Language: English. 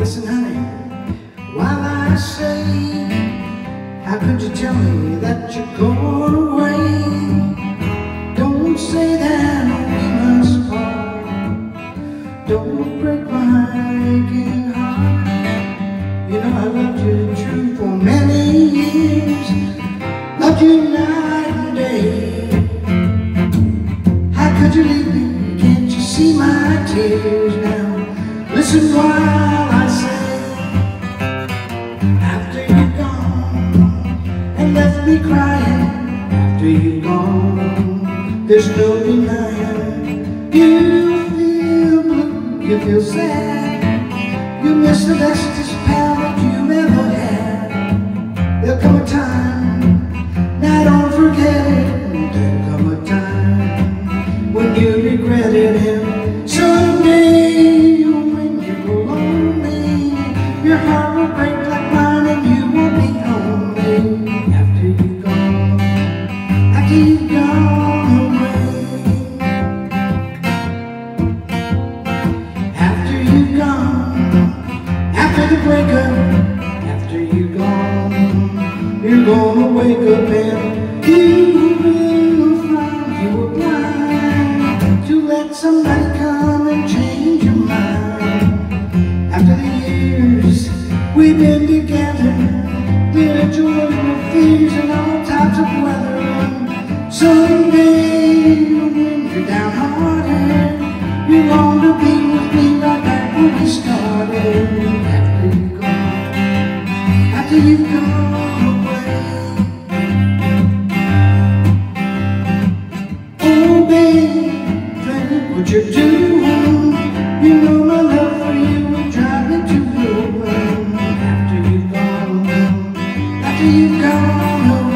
Listen, honey, while I say, how could you tell me that you're going away? Don't say that we must part. Don't break my aching heart. You know I loved you true for many years. Loved you night and day. How could you leave me? Can't you see my tears now? Listen while I say, after you're gone and left me crying, after you're gone, there's no denying. You feel blue, you feel sad, you miss the bestest pal that you ever had. There'll come a time, now don't forget it, there'll come a time when you regretted him. Someday when you go lonely, your heart will break like mine and you won't be lonely. After you've gone, after you've gone away. After you've gone, after the breakup, after you're gone, you're gonna wake up and you will find you were blind to let somebody come and change your mind. After the years we've been together, the joys and fears and all types of weather, and someday when you're downhearted, you long to be with me right back where we started. After you've gone away. Oh baby, what you're doing, you know my love for you will drive me to ruin. After you've gone away.